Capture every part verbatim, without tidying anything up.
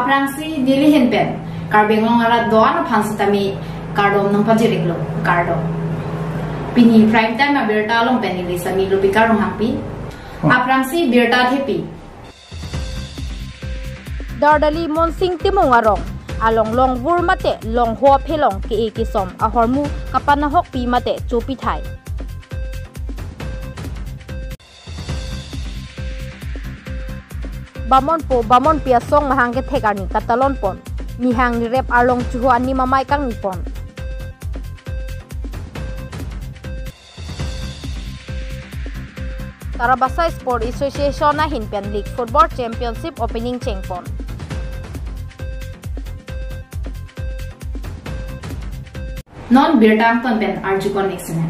aprangsi dili hin pen karbeng long arat doan phansitami kardom nang pajirik lo kardo pini prime time a berta long pen ni sami lo pikar rong hapi aprangsi berta thepi dardali monsing timong arong along long vur mate long ho phelong ke e kisom a hormu kapana hok pi mate chopi thai bamon po bamon pia song mahang ke thekarni katalon pon ni hang ni rep arlong chuhu ani mamai kang ni pon Tarabasa Sport Association na Hinpen League Football Championship opening chengpon non birtang ton pen arju connection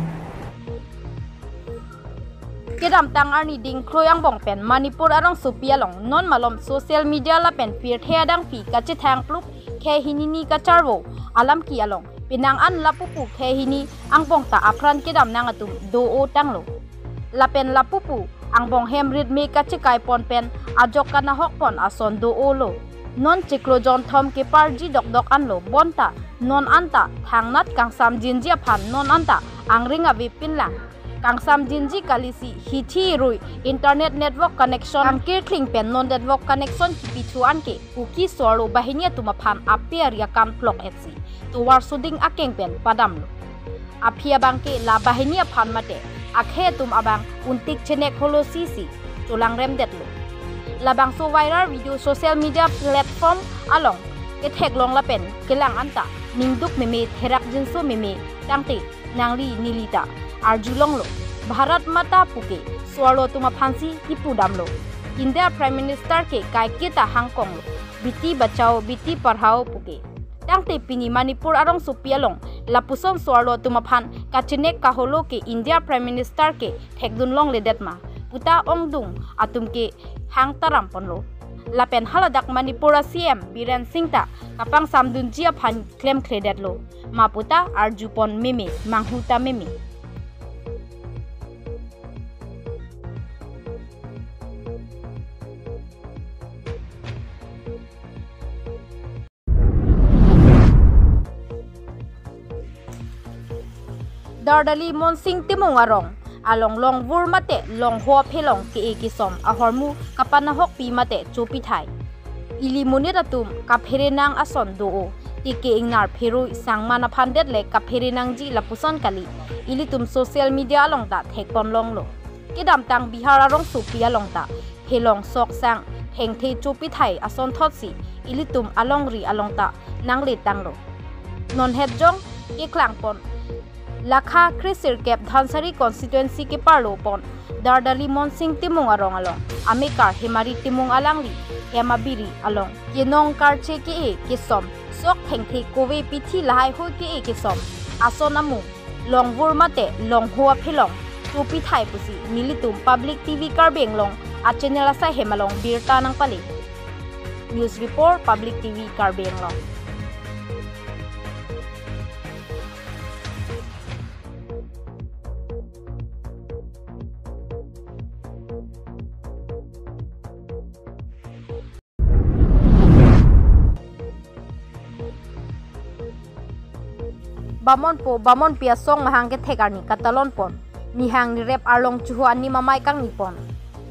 kedam tang arni ding kroyang bong pen Manipur arong supia long non malom social media la pen pir theadang pi kachi thang pluk khe hinini ka charwo alam ki along pinang an lapupu khe hini ang bong ta afran kedam nang atum do o tanglo lapen lapupu ang bong hemrit me kachi kai pon pen ajok kana hok pon ason do o lo non chikrojon thom ke parji dok dok anlo bonta non anta thangnat kangsam jinji phan non anta angringa vipin lang kangsam jinji kalisi hithi rui internet network connection angkir kling pen non network connection kipi thu anke kuki swaro bahinia tuma phan apiar ya kam plok etsi to war suding akeng pen padam lo apia bangke la bahinia phan mate akhe tum abang untik chenek holo sisi tulang rem det lo labang so viral video social media platform along ke thek long la pen kelang anta ningduk meme therak jinso meme tangte nangli nilita arjulong lo bharat mata puke swalo tuma phansi ipudam lo India Prime Minister ke kai kita hangkong lo biti bachao biti parhao puke tangte pini Manipur arong supialong lapuson swalo tuma phan kachinek kaholo ke India Prime Minister ke thekdun long ledetma puta ongdung atum ke hang taram ponlo lapen haladak Manipura C M Biren Singh ta kapang samdun jia phan claim credit lo maputa arjupon meme manghuta meme dardali monsing timong arong along long vur mate long ho phelong ke e kisom a hormu kapana hok pi mate chopi thai ili munira tum ka pherenang ason do o tike ingnar pheru sangmana phandet le ka pherenang ji lapuson kali ili tum social media long ta thekpon long lo kedam tang bihar arong supia long ta phelong sok sang thengthei chopi thai ason thotsi ili tum along ri along ta nangle tanglo non het jong ke klang pon Lakha Krisir Kep Dhansari constituency ke parlo pon dardali monsing timung arong along amikar himari timung alangli hemabiri along yenong karche ke e kisom sok thengthei kowe pithi lahai hoi ke e kisom asonamu longvur mate longhua philong tupi thai pusi militum public tv karbeng long a channel asa hemalong birta nang pali news report public tv karbeng long bamon po bamon pia song mahang ke thekarni katalon pon ni hang ni rep arlong chuhu ani mamai kang ni pon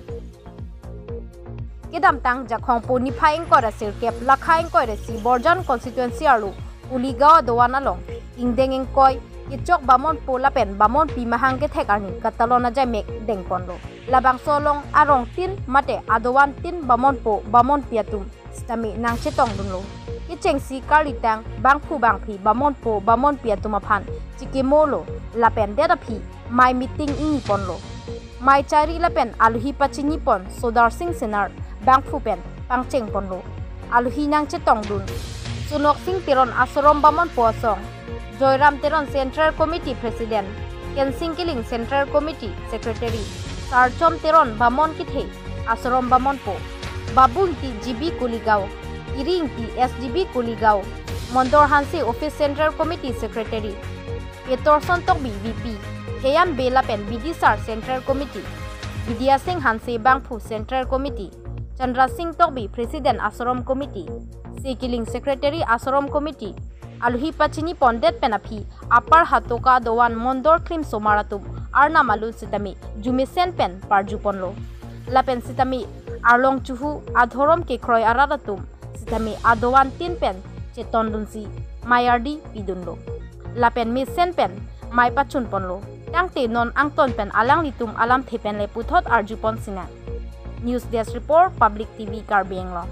kedam tang jakhong po ni phaing ko ra sir kep lakhaing ko re si borjan constituency alu uligawa dowana long ingdengeng koi ichok bamon po la pen bamon pi mahang ke thekarni katalon na jai mek deng pon lo labang solong arong tin mate adowan tin bamon po bamon pia tum stami nang chetong dun lo icheng si kalitang bangphu bangphi bamon po bamon pia tumaphan chikimolo lapen dera phi mai meeting ing ponlo mai chari lapen aluhi pachini pon sodar singh senar bangphu pen pangcheng ponlo aluhi nang chetong dun sunok singh tiron asorom bamon po song joyram tiron central committee president ken singh kiling central committee secretary sarchom tiron bamon kithe asorom bamon po babun ti gb kuligao Iring ti S G B Kuligao, Mondor Hansi Office Central Committee Secretary, Petorson Tokbi V P, Heyam Bela Pen B D S A R Central Committee, Vidya Singh Hansi Bangphu Central Committee, Chandra Singh Tokbi President Asarom Committee, si kiling secretary asorom committee aluhi pachini pondet penapi apar hatoka doan mondor krim somaratum arna malun sitami jumisen pen parjuponlo lapen sitami arlong chuhu adhorom ke kroy araratum sitami adowan tin pen cheton dunsi mayardi pidunlo lapen mi sen pen mai pachun ponlo tangte non angton pen alang litum alam thepen le puthot arjupon sina news desk report public tv Karbiang lo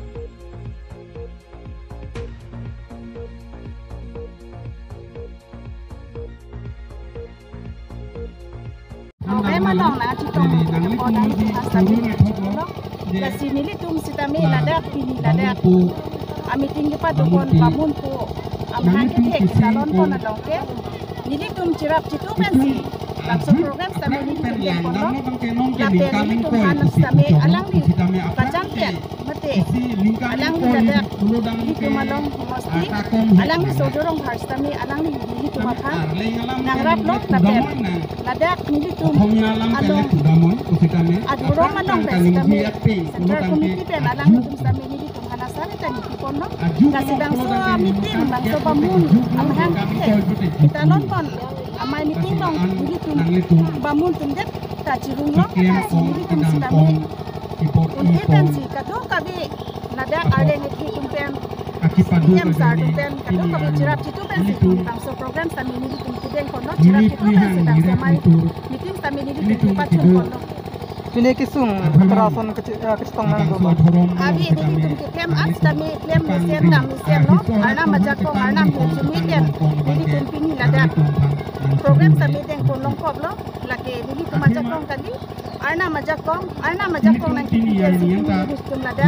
Okay, malong na chitong podan sabi lo. Kasi nilitum sitami ladak pini ladak. Ami tinggi pa dokon pamun po. Amhan ke salon po na longke. Nilitum cirap citu pensi. Langsung program sami nilitum den kono. Lapen nilitum hanas sami alang di kacan ken. Mate. Alang di ladak. Nilitum malong mesti. Alang di sodorong harus sami alang di nilitum aphan. Nangrap lo lapen. Ladak nilitum along adurong malong pensi kami central committee pen alang nilitum sami nilitum hanasari tani kipono. Kasi bangso meeting bangso bamun amhan ke. Kita nonton amai meeting dong nilitum bamun tundet tajirung lo kasi nilitum sitami. Unti pensi kado kabi ladak ada nilitum pen. Yang sar pen kado kabi cirap citu pensi bangso program sami nilitum kiden kono cirap citu pensi bangso mai meeting sami nilitum pacun kono. Pili kisung kerasan kecitong nang do. Abi nilitum kitem as kami klem mesen nam mesen no arna majako arna mujumiten nilitum pini ladak program sami den kolong koplo lake nilitum majakong kadi arna majakong arna majakong nang kiten nilitum ladak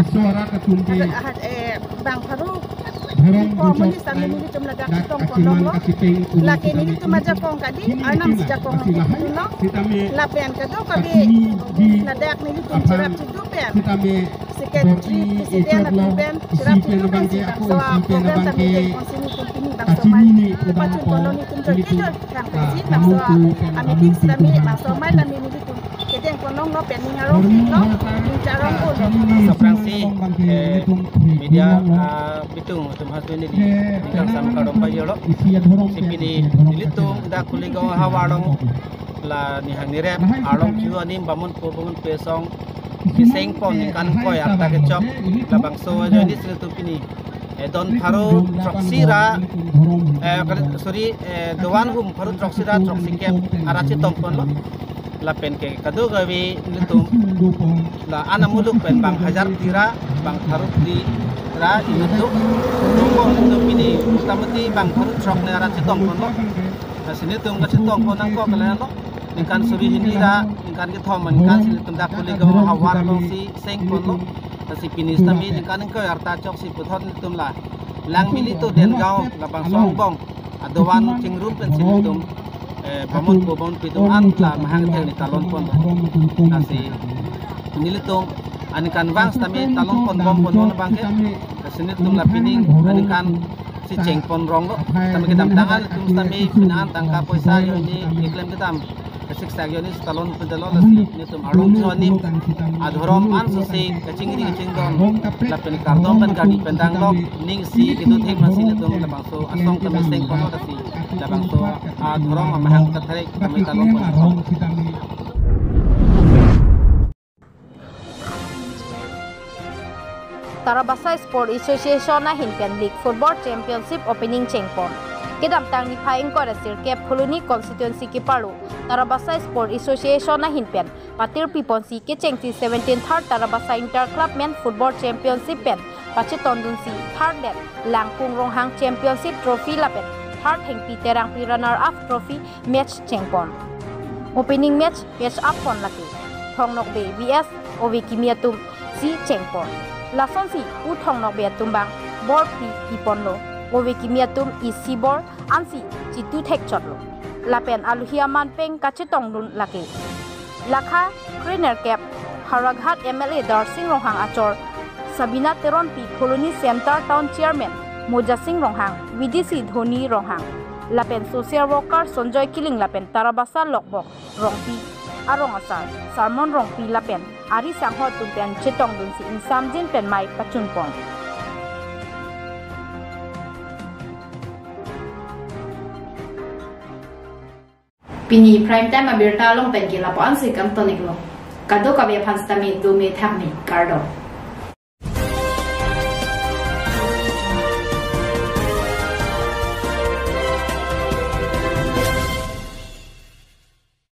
eh bang Faru Komuni sami nilitum ladak kitong kolong lo lake nilitum majakong kadi arna majakong nang no lapen kado kabi ladak nilitum cirap citu pen sekretari presiden atau pen cirap citu pen so program sami den konsini kumpini bangso mai pacun koloni tunjuk tidur kang presi bangso amiting sami bangso mai lami nilitum keden kolong lo pen ngarong lo carong ko Saprangsi media bitung tum hasbeni di ngang sam kadong pajolo sipini nilitum da kuligo hawarong la ni hang ni rep arong chu anim bamun po bamun pesong kiseng pon kan koy arta ke chok la bangso ajo ni silitum pini Don Faru Troksira eh sorry Doan hum Faru Troksira Troksike arachi tompon lo la pen ke kado gawi litum la anamuluk pen bang hajar tira bang Faru di ra inuduk tunggu litum pini utamati bang Faru Trok ne arachi tompon lo sini tum ka chitong pon nang ko kala lo ingkan suri hinira ingkan ke thom ingkan silitum da kuligo hawar lo si seng pon lo si pinis tami ingkan ko arta chok si puthon litum la lang milito den gao labang songbong adowan cingrum pen silitum pamun po bon pitum an la mahang tel ni talon pon nasi nilitum anikan bang tami talon pon bom pon non bang ke sinitum la pining anikan si ceng pon rong lo tami kedam tangan tum tami pinaan tangka poisa yo ni iklem kedam siksa yo ni talon pedalo la si nitum arong sonim adhorom an so si kacingri kacingdon la pen karton pen gadi pendang lo ning si kitu thik masih nitum la bangso asong tami seng pon lo si la bangso adhorom mahang kathare tami talon pon Tarabasa Sport Association na Hinpian League Football Championship Opening Chengpon. Kedam tang ni phaing ko rasir Cape Colony constituency ki paru. Tarabasa Sport Association na Hinpian patir pipon si ke chengsi seventeenth third Tarabasa Inter Club Men Football Championship pen pachi tondun si third net Langkung Ronghang Championship Trophy lapen third hengpi terang pi runner up trophy match Chengpon. Opening match match up pon laki. Thongnok Bay vs Ovi Kimiatum si Chengpon. Lason si utong nok bea tumbang bor pi ipon lo owe kimiatum isi bor ansi citu tek chot lo lapen aluhia man peng kachetong lun lake lakha trainer cap haraghat M L A Darsing Ronghang Achor Sabina Teron pi Colony Center Town Chairman Moja Singh Ronghang V D C Dhoni Ronghang lapen social worker Sonjoy Kiling lapen Tarabasa Lokbok Rongpi arong asar Salmon Rongpi lapen Ari Sangho tumpen chetong dun si insam jin pen mai pachun pon pini prime time abirta long pen kila po ansi kam tonik lo kado ka be phan stami do me thak ni kardo